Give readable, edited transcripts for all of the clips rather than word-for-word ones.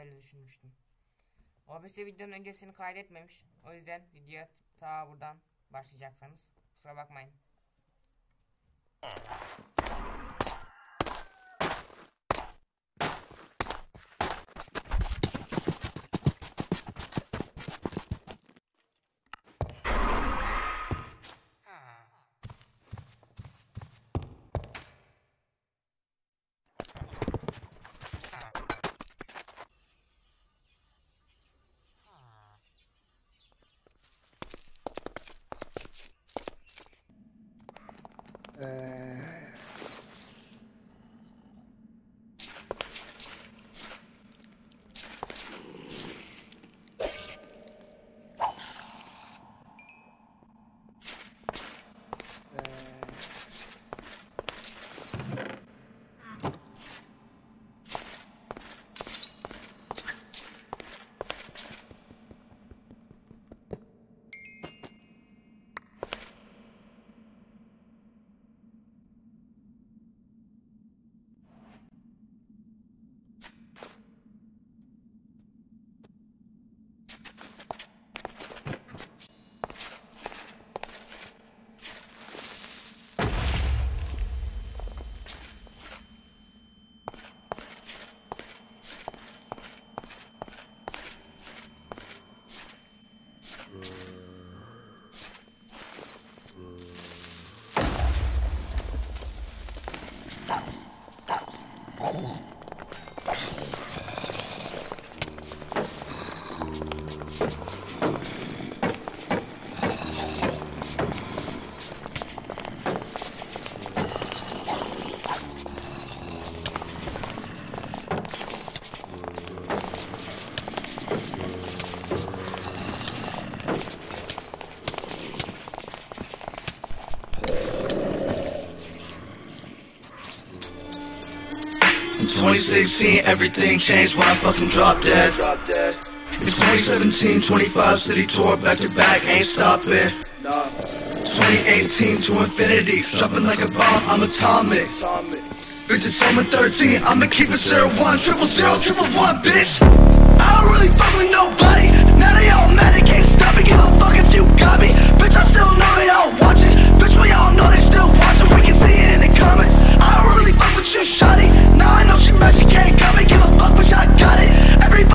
öyle düşünmüştüm. OBS videonun öncesini kaydetmemiş. O yüzden video ta buradan başlayacaksanız kusura bakmayın. In 2016, everything changed when I fucking dropped dead. In 2017, 25 city tour, back to back, ain't stopping. 2018 to infinity, dropping like a bomb, I'm atomic. Bitches told me 13, I'ma keep it 01, 000, bitch. I don't really fuck with nobody, now they all mad, they can't stop me, give a fuck if you got me. Bitch, I still know they all watching, bitch, we all know they still watching, we can see it in the comments. I don't really fuck with you, shawty, now I know she mad, she can't cut me, give a fuck, bitch, I got it. Everybody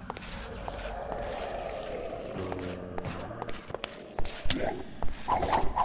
Yeah.